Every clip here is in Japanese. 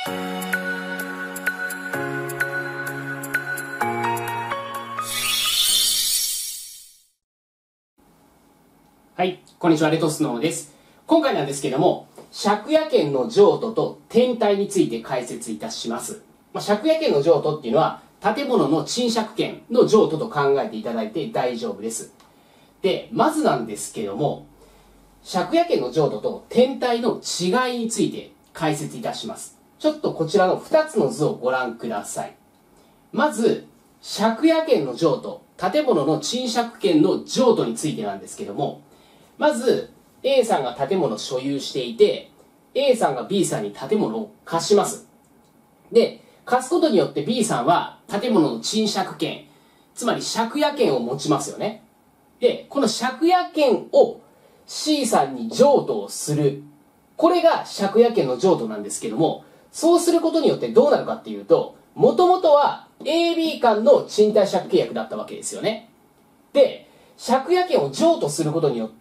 はい、こんにちは、レトスノーです。今回なんですけども、借家権の譲渡と転貸について解説いたします。借家権の譲渡っていうのは、建物の賃借権の譲渡と考えていただいて大丈夫です。で、まずなんですけども、借家権の譲渡と転貸の違いについて解説いたします。ちょっとこちらの2つの図をご覧ください。まず、借家権の譲渡、建物の賃借権の譲渡についてなんですけども、まず A さんが建物を所有していて A さんが B さんに建物を貸します。で、貸すことによって B さんは建物の賃借権、つまり借家権を持ちますよね。で、この借家権を C さんに譲渡をする、これが借家権の譲渡なんですけども、そうすることによってどうなるかっていうと、もともとは AB 間の賃貸借契約だったわけですよね。で、借家権を譲渡することによって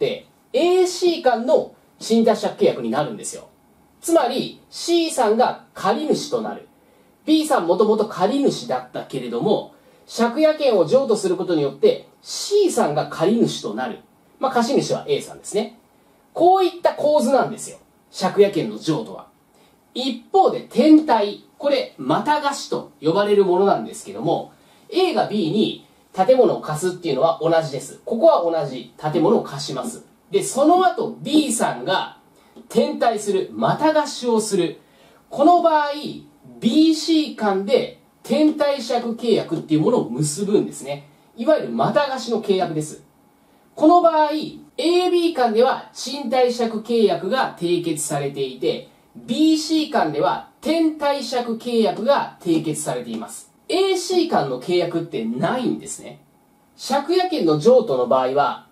AC 間の賃貸借契約になるんですよ。つまり C さんが借り主となる。B さんもともと借り主だったけれども、借家権を譲渡することによって C さんが借り主となる。貸主は A さんですね。こういった構図なんですよ、借家権の譲渡は。一方で転貸、これまた貸しと呼ばれるものなんですけども、 A が B に建物を貸すっていうのは同じです。ここは同じ建物を貸します。で、その後 B さんが転貸する、また貸しをする。この場合 BC 間で転貸借契約っていうものを結ぶんですね。いわゆるまた貸しの契約です。この場合 AB 間では賃貸借契約が締結されていて、 BC 間では転貸借契約が締結されています。AC 間の契約ってないんですね。借家権の譲渡の場合は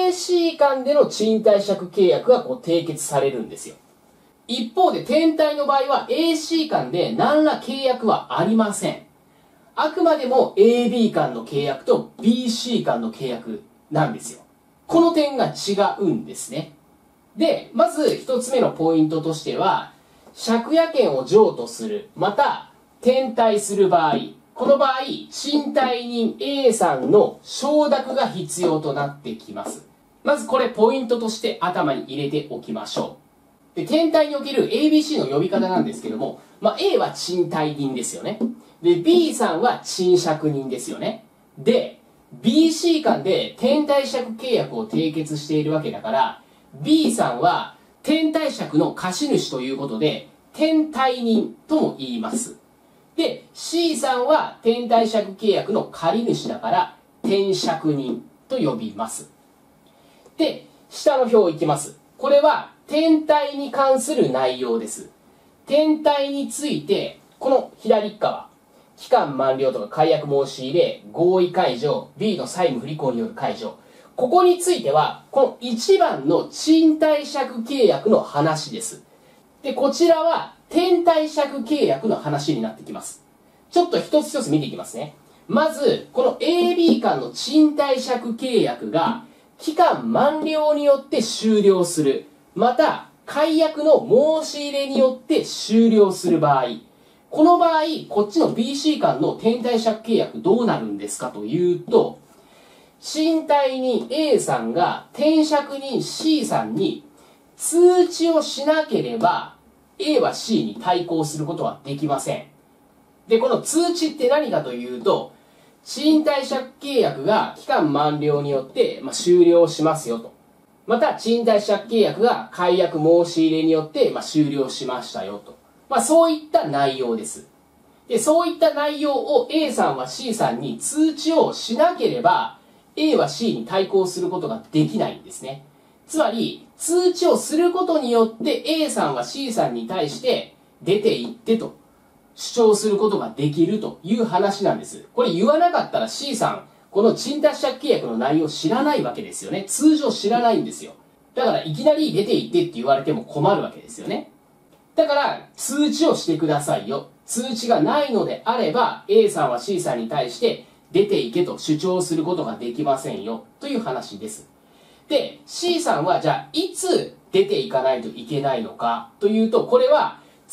AC 間での賃貸借契約が締結されるんですよ。一方で転貸の場合は AC 間で何ら契約はありません。あくまでも AB 間の契約と BC 間の契約なんですよ。この点が違うんですね。で、まず一つ目のポイントとしては、借家権を譲渡する、また転貸する場合、この場合、賃貸人 A さんの承諾が必要となってきます。まずこれポイントとして頭に入れておきましょう。で、転貸における ABC の呼び方なんですけども、A は賃貸人ですよね。で、B さんは賃借人ですよね。で、BC 間で転貸借契約を締結しているわけだから、B さんは転貸借の貸主ということで、転貸人とも言います。で、C さんは転貸借契約の借り主だから、転借人と呼びます。で、下の表いきます。これは、転貸に関する内容です。転貸について、この左側、期間満了とか解約申し入れ、合意解除、B の債務不履行による解除。ここについては、この1番の賃貸借契約の話です。で、こちらは、転貸借契約の話になってきます。ちょっと一つ一つ見ていきますね。まず、この AB 間の賃貸借契約が期間満了によって終了する。また、解約の申し入れによって終了する場合、この場合、こっちの BC 間の転貸借契約どうなるんですかというと、賃貸人 A さんが転借人 C さんに通知をしなければ、A は C に対抗することはできません。で、この通知って何かというと、賃貸借契約が期間満了によって、終了しますよと。また、賃貸借契約が解約申し入れによって、終了しましたよと。そういった内容です。で、そういった内容を A さんは C さんに通知をしなければ、A は C に対抗することができないんですね。つまり、通知をすることによって A さんは C さんに対して出て行ってと主張することができるという話なんです。これ言わなかったら C さん、この賃貸借契約の内容を知らないわけですよね。通常知らないんですよ。だからいきなり出て行ってって言われても困るわけですよね。だから通知をしてくださいよ。通知がないのであれば A さんは C さんに対して出て行けと主張することができませんよという話です。で、C さんはじゃあいつ出ていかないといけないのかというと、これは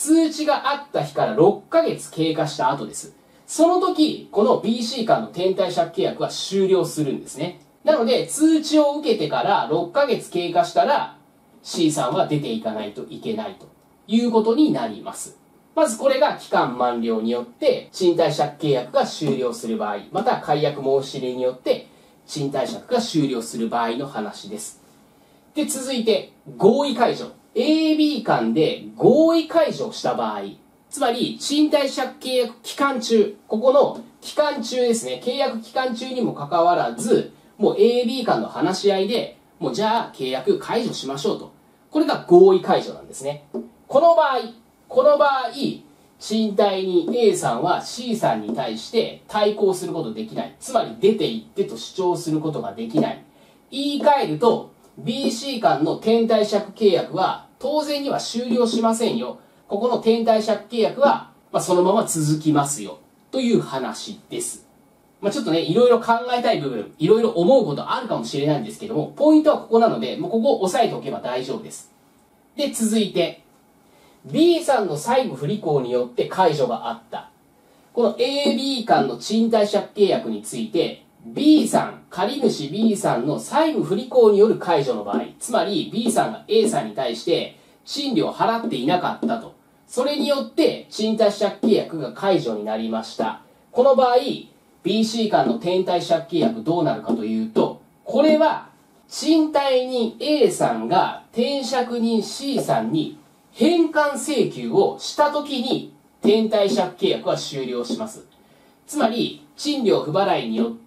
通知があった日から6ヶ月経過した後です。その時、この BC 間の転貸借契約は終了するんですね。なので、通知を受けてから6ヶ月経過したら、C さんは出ていかないといけないということになります。まずこれが期間満了によって賃貸借契約が終了する場合、または解約申し入れによって賃貸借が終了する場合の話です。で、続いて合意解除。AB 間で合意解除をした場合、つまり賃貸借契約期間中、ここの期間中ですね、契約期間中にもかかわらず、もう AB 間の話し合いで、もうじゃあ契約解除しましょうと。これが合意解除なんですね。この場合、賃貸人 A さんは C さんに対して対抗することできない。つまり出て行ってと主張することができない。言い換えると、BC 間の転貸借契約は当然には終了しませんよ。ここの転貸借契約は、そのまま続きますよ。という話です。ちょっとね、いろいろ考えたい部分、いろいろ思うことあるかもしれないんですけども、ポイントはここなので、もうここを押さえておけば大丈夫です。で、続いて、B さんの債務不履行によって解除があった。この AB 間の賃貸借契約について、B さん、借主 B さんの債務不履行による解除の場合、つまり B さんが A さんに対して賃料を払っていなかったと。それによって賃貸借契約が解除になりました。この場合、BC 間の転貸借契約どうなるかというと、これは賃貸人 A さんが転借人 C さんに返還請求をしたときに転貸借契約は終了します。つまり、賃料不払いによって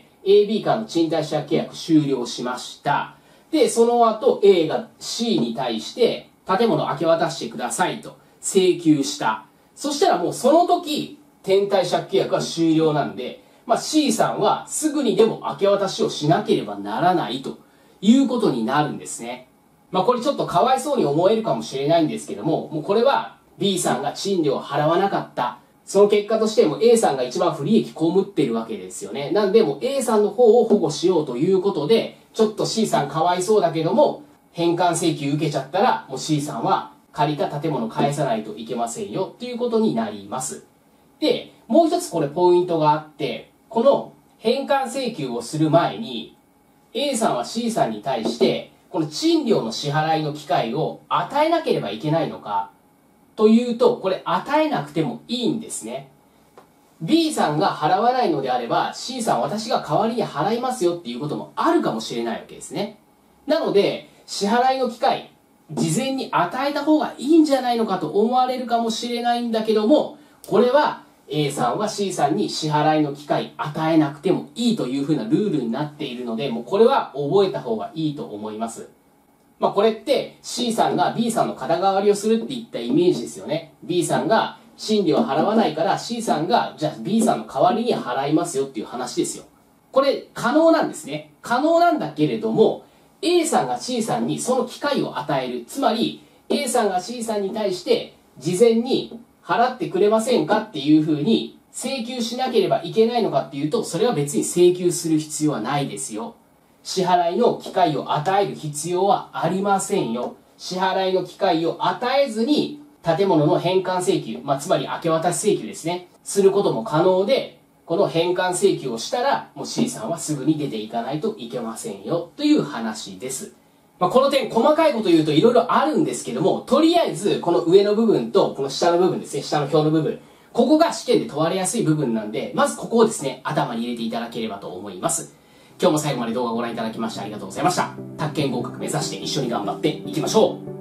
AB 間の賃貸借契約終了しました。で、その後 A が C に対して建物を明け渡してくださいと請求した。そしたらもうその時転貸借契約は終了なんで、C さんはすぐにでも明け渡しをしなければならないということになるんですね。これちょっとかわいそうに思えるかもしれないんですけども、もうこれは B さんが賃料を払わなかった。その結果としても A さんが一番不利益被っているわけですよね。なんでもう A さんの方を保護しようということで、ちょっと C さんかわいそうだけども、返還請求受けちゃったら、もう C さんは借りた建物返さないといけませんよということになります。で、もう一つこれポイントがあって、この返還請求をする前に A さんは C さんに対してこの賃料の支払いの機会を与えなければいけないのかというと、これ与えなくてもいいんですね。B さんが払わないのであれば C さん私が代わりに払いますよっていうこともあるかもしれないわけですね。なので支払いの機会事前に与えた方がいいんじゃないのかと思われるかもしれないんだけども、これはA さんは C さんに支払いの機会与えなくてもいいというふうなルールになっているので、もうこれは覚えた方がいいと思います。これって C さんが B さんの肩代わりをするっていったイメージですよね。B さんが賃料を払わないから C さんがじゃあ B さんの代わりに払いますよっていう話ですよ。これ可能なんですね。可能なんだけれども A さんが C さんにその機会を与える。つまり A さんが C さんに対して事前に払ってくれませんかっていうふうに請求しなければいけないのかっていうと、それは別に請求する必要はないですよ。支払いの機会を与える必要はありませんよ。支払いの機会を与えずに建物の返還請求、つまり明け渡し請求ですね、することも可能で、この返還請求をしたらもう C さんはすぐに出ていかないといけませんよという話です。この点細かいこと言うといろいろあるんですけども、とりあえずこの上の部分とこの下の部分ですね、下の表の部分、ここが試験で問われやすい部分なんで、まずここをですね、頭に入れていただければと思います。今日も最後まで動画をご覧いただきましてありがとうございました。宅建合格目指して一緒に頑張っていきましょう。